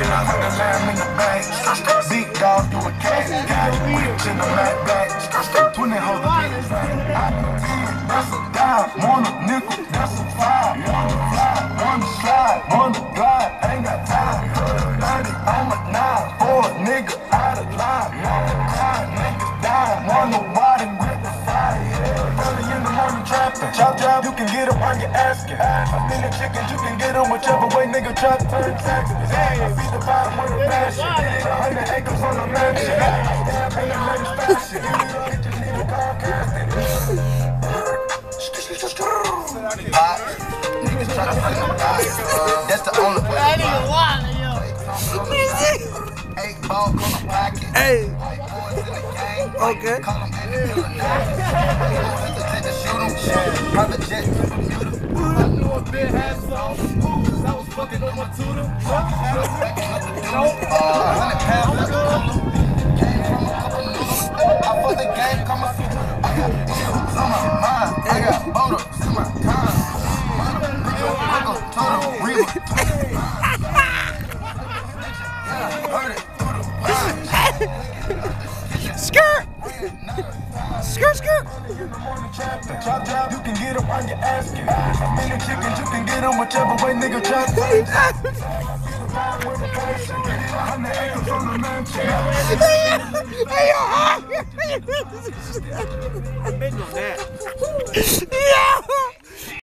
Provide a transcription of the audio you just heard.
Put the lamb in the bag. Big dog, you a cat. Rich in the Mac bag. 20 hoes a big bag. That's a dime. Want a nickel, that's a five. Wanna fly, wanna slide, wanna glide. Ain't got time. 30 on my 9. For a nigga out of line. Wanna cry, niggas die. Wanna why they grip the fire. Early in the morning trapping. Chop job, you can get 'em while you're asking. A million chickens, you can get 'em whichever way nigga try to turn taxes. I beat the bottom with a passion. 100 acres on the mansion. Ain't the latest fashion. Bitches need a car casting. Hot. Niggas try to find the guy. That's the only way. That nigga wild, yo. 8 ball on the pocket. Hey. Okay. Private jet. I knew a bit had some. I was fucking on my tutor. 100 pounds. Came from a couple noodles. I fuck the game, come on. I got deals on my mind. I got photos in my time. Skirt! Skirt, skirt! Chop job, you can get 'em while you're asking. A million chickens, you can get 'em whichever way nigga try to say. 100 acres on the mansion. Hey, yo! Yeah!